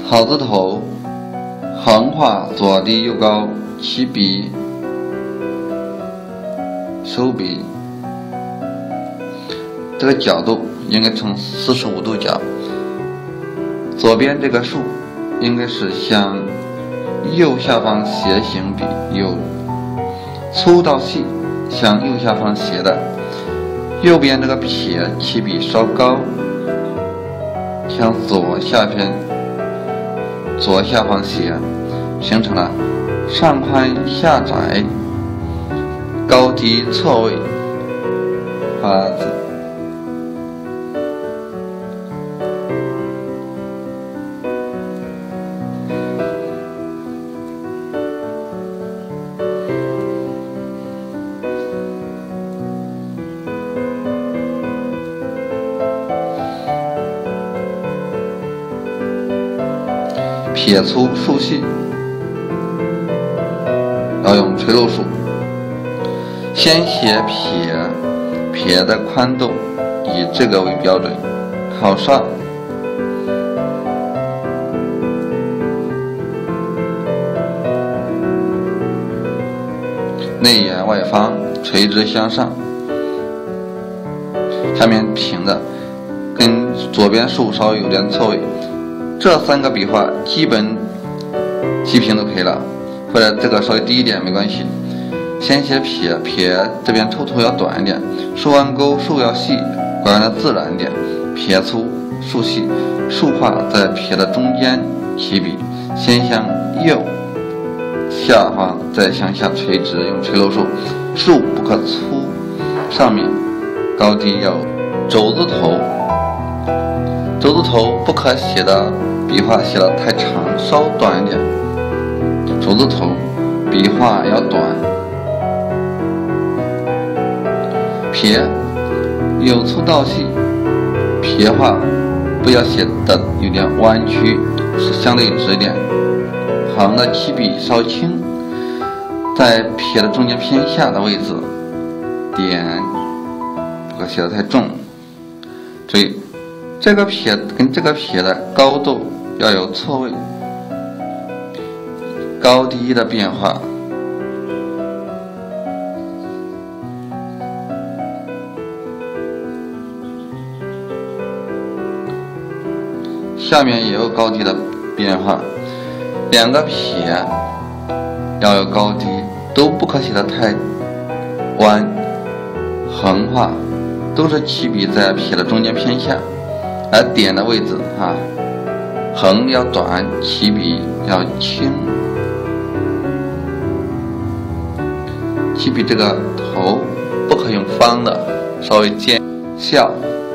草字头横画左低右高，起笔收笔，这个角度应该呈45度角。左边这个竖应该是向右下方斜行笔，由粗到细向右下方斜的。右边这个撇起笔稍高，向左下方斜，形成了上宽下窄、高低错位八字。撇粗竖细要用垂漏术，先写撇的宽度以这个为标准，靠上，内沿外方垂直向上，下面平的跟左边竖稍微有点错位。这3个笔画基本齐平就可以了，或者这个稍微低一点没关系。先写撇这边头要短一点，竖弯钩竖要细，拐弯的自然点，撇粗竖细，竖画在撇的中间起笔，先向右下方再向下垂直，用垂漏术，竖不可粗，上面高低要肘字头。肘字头不可写的笔画写的太长，稍短一点。肘字头笔画要短，撇由粗到细，撇画不要写的有点弯曲，是相对直一点。横的起笔稍轻，在撇的中间偏下的位置点，不可写的太重。注意这个撇跟这个撇的高度要有错位，高低的变化。下面也有高低的变化，2个撇要有高低，都不可写的太弯。横画都是起笔在撇的中间偏下，而点的位置横要短，起笔要轻。起笔这个头不可用方的，稍微尖笑。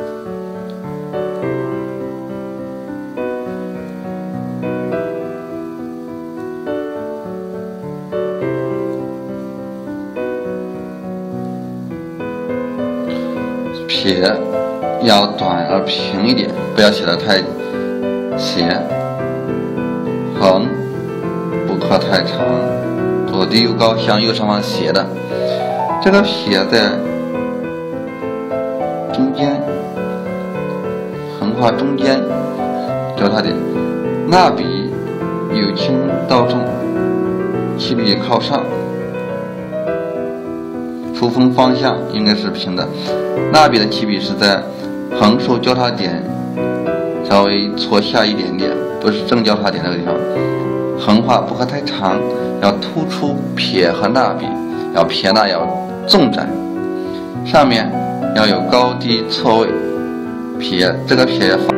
撇要短而平一点，不要写得太斜。横不可太长，左低右高向右上方斜的。这个撇在中间，横画中间交叉点。捺笔由轻到重，起笔靠上。出锋方向应该是平的，捺笔的起笔是在横竖交叉点稍微错下一点点，不是正交叉点那个地方。横画不可太长，要突出撇和捺笔，要撇捺要纵展，上面要有高低错位，这个撇